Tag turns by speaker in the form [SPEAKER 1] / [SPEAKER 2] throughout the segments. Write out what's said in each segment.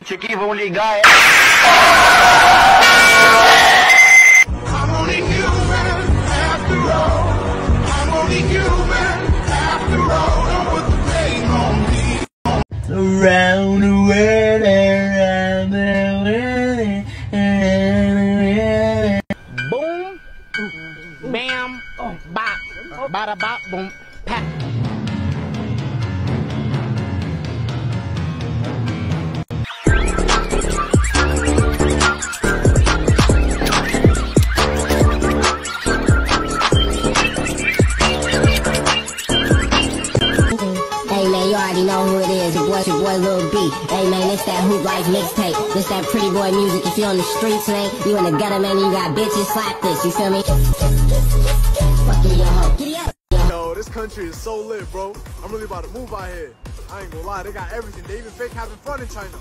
[SPEAKER 1] Chicky only guy.
[SPEAKER 2] I'm only human after all. I'm only human after all. Don't put the blame on me.
[SPEAKER 3] Around the world, around the world.
[SPEAKER 4] Boom, bam, bop, bada bop, boom, pat.
[SPEAKER 5] Hey man, you already know who it is. Your boy Lil B. Hey man, it's that Hoop Life mixtape. This that pretty boy music. If you on the streets, man, you in the gutter, man, you got bitches, slap this. You feel me? Fuck you, your hoe. Giddy up.
[SPEAKER 6] Yo, this country is so lit, bro. I'm really about to move out here. I ain't gonna lie, they got everything. They even fake having fun in China.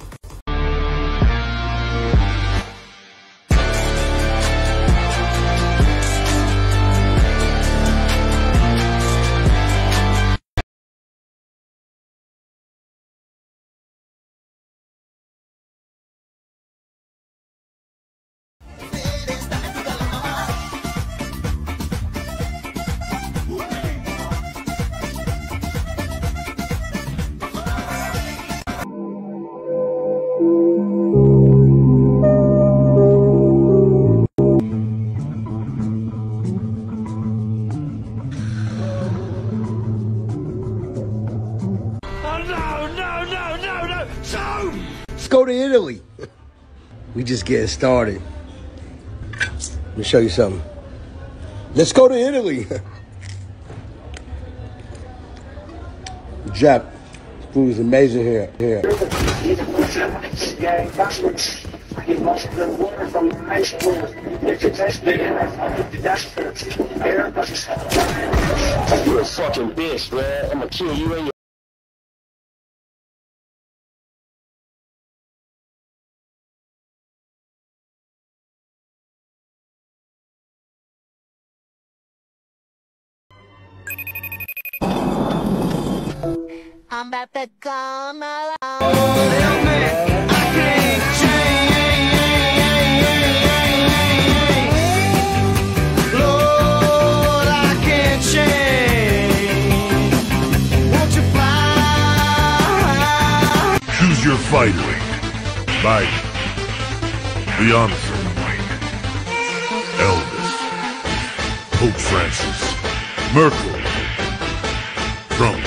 [SPEAKER 7] Let's go to Italy. We just getting started. Let me show you something. Let's go to Italy. Jap, food is amazing here.
[SPEAKER 8] I get most of the water from the high school. If you taste big enough, that's the air. You're a fucking bitch, man. I'm gonna kill you and your.
[SPEAKER 4] I'm about to come along.
[SPEAKER 2] I can't change. Lord, I can't change. Won't you fly?
[SPEAKER 9] Choose your fighter. Biden. Beyonce. Elvis. Pope Francis. Merkel. Trump.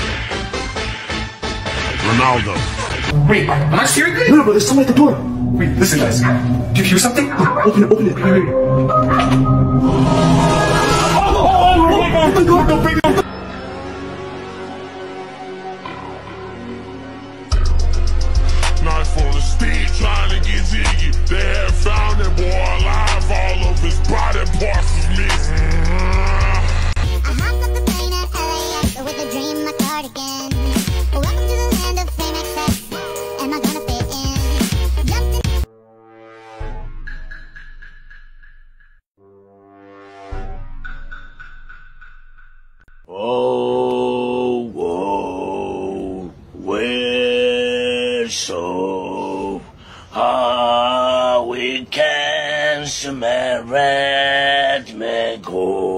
[SPEAKER 9] Ronaldo.
[SPEAKER 10] Wait, am I serious?
[SPEAKER 8] No, bro, there's someone at the door.
[SPEAKER 10] Wait, listen, guys. Do you hear something?
[SPEAKER 8] Open it, open it.
[SPEAKER 10] Oh my God, no, bring it.
[SPEAKER 9] Not for the speed, trying to get jiggy. They have found that boy alive. All of his body parts is missing.
[SPEAKER 5] I hopped up the plane at LAX with a dream, my cardigan. Welcome to the land of fame excess. Am I gonna fit in? Jumped in.
[SPEAKER 3] Oh, whoa, we're so high, we can smell red me go.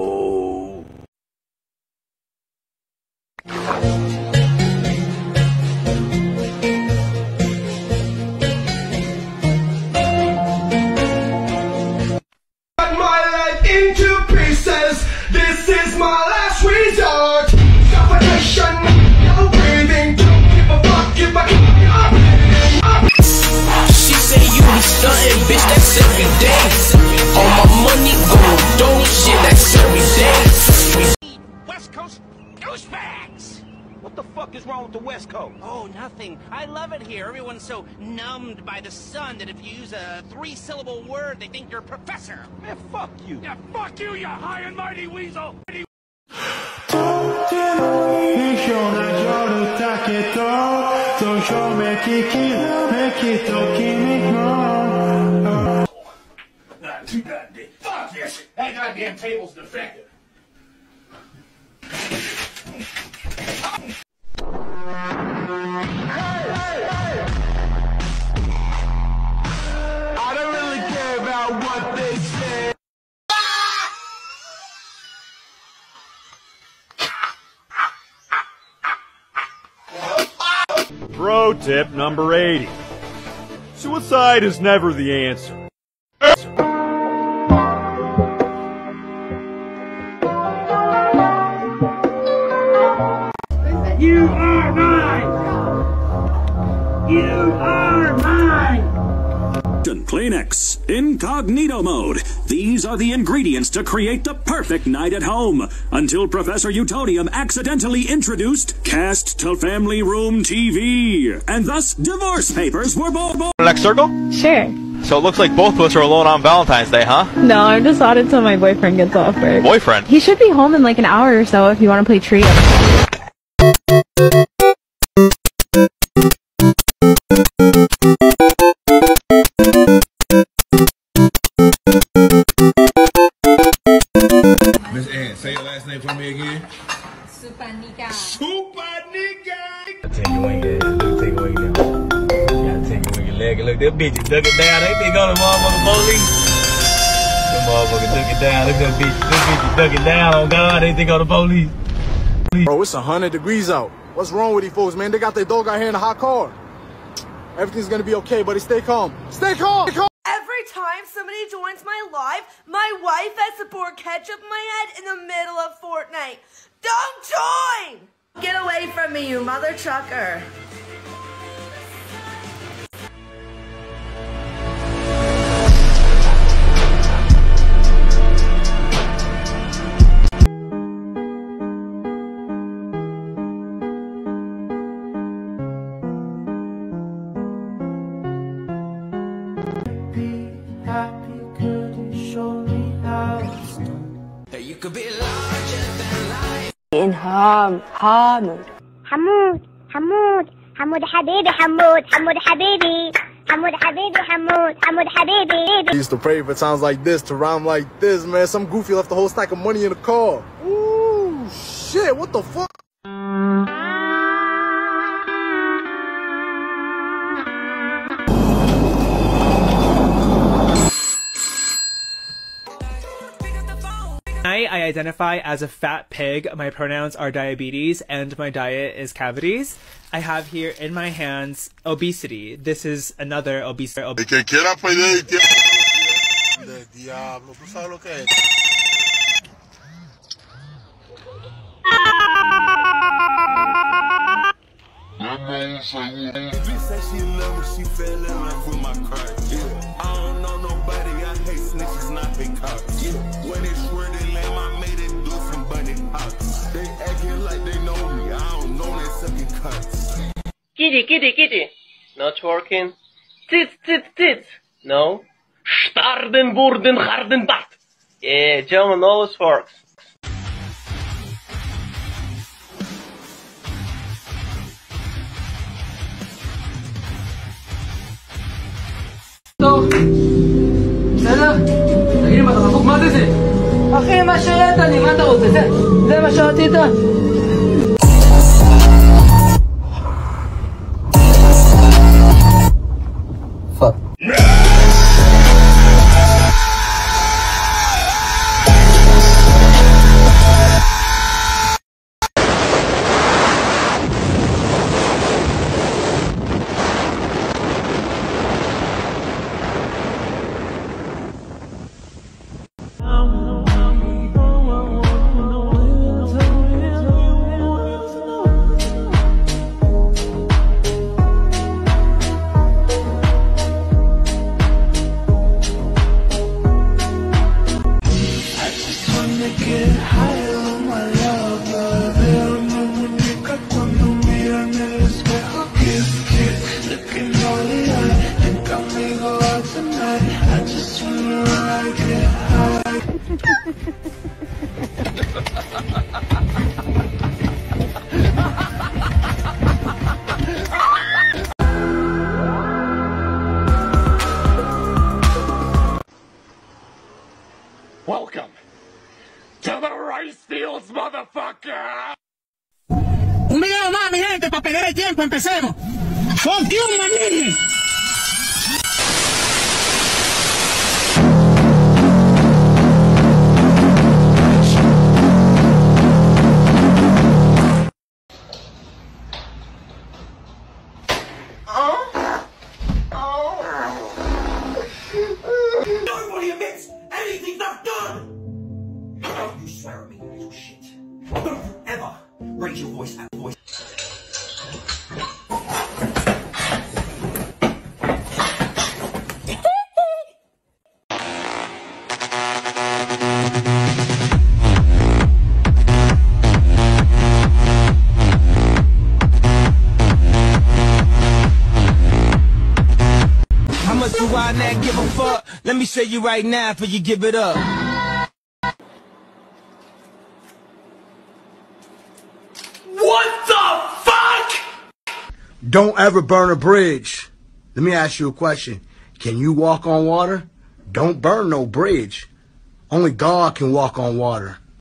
[SPEAKER 2] Cut my life into pieces. This is my last resort. Suffocation, no breathing. Don't give a fuck if I up.
[SPEAKER 3] She say you be stuntin', bitch, that's every day. All my money gold, don't shit, that's every day.
[SPEAKER 1] West Coast douchebags! What the fuck is wrong with the West Coast? Oh, nothing. I love it here. Everyone's so numbed by the sun that if you use a 3-syllable word, they think you're a professor. Man, fuck you. Yeah, fuck you, you high and mighty weasel.
[SPEAKER 10] Too goddamn. Fuck this. That goddamn table's defective.
[SPEAKER 11] Pro tip number 80. Suicide is never the answer.
[SPEAKER 10] You are mine! You are mine!
[SPEAKER 12] Kleenex, incognito mode. These are the ingredients to create the perfect night at home. Until Professor Utonium accidentally introduced Cast to Family Room TV. And thus, divorce papers were born.
[SPEAKER 13] Next circle?
[SPEAKER 14] Sure.
[SPEAKER 13] So it looks like both of us are alone on Valentine's Day, huh?
[SPEAKER 14] No, I'm just out until my boyfriend gets off work.
[SPEAKER 13] Boyfriend?
[SPEAKER 14] He should be home in like an hour or so if you want to play trio.
[SPEAKER 15] Miss Ann, say your last name for me again.
[SPEAKER 16] Super nigga.
[SPEAKER 15] Super nigga!
[SPEAKER 17] Take your wing, take your wing down. You gotta take your wing leg. Look, that bitch duck it down. They think on the motherfucking police. That motherfucker duck it down. Look at that bitch. This bitch duck it down. On God, they think on the police.
[SPEAKER 6] Bro, it's 100 degrees out. What's wrong with these folks, man? They got their dog out here in a hot car. Everything's gonna be okay, buddy. Stay calm. Stay calm! Stay calm.
[SPEAKER 18] Every time somebody joins my live, my wife has to pour ketchup in my head in the middle of Fortnite. Don't join! Get away from me, you mother trucker.
[SPEAKER 19] حمود حبيبي حمود حبيبي حمود حبيبي.
[SPEAKER 6] I used to pray for times like this to rhyme like this, man. Some goofy left a whole stack of money in the car. Ooh, shit, what the fuck?
[SPEAKER 20] I identify as a fat pig. My pronouns are diabetes and my diet is cavities. I have here in my hands obesity. This is another obesity.
[SPEAKER 9] Que quiera pedir
[SPEAKER 15] Del diablo, ¿tú sabes lo que es?
[SPEAKER 9] Bitch said she love me, she fell in love with my car. Yeah. I don't know nobody, I hate snitches, not big cops. Yeah. When it's swear they lame, I made it do some bunny hops. They acting like they know me, I don't know they sucking cuts.
[SPEAKER 21] Kitty. Not working. Tits. No. Starden, Burden, Harden, Bat. Yeah, German always works.
[SPEAKER 22] תגיד, אתה רחוק? מה זה? אחי, מה שראת לי? מה אתה רוצה? זה מה שרצית?
[SPEAKER 23] Fuck.
[SPEAKER 9] Welcome to the rice fields, motherfucker!
[SPEAKER 10] Un video más, mi gente, para perder el tiempo, empecemos. Fuck you, my nigga.
[SPEAKER 7] So why not give a fuck? Let me show you right now before you give it up.
[SPEAKER 2] What the fuck? Don't ever burn a bridge. Let me ask you a question. Can you walk on water? Don't burn no bridge. Only God can walk on water.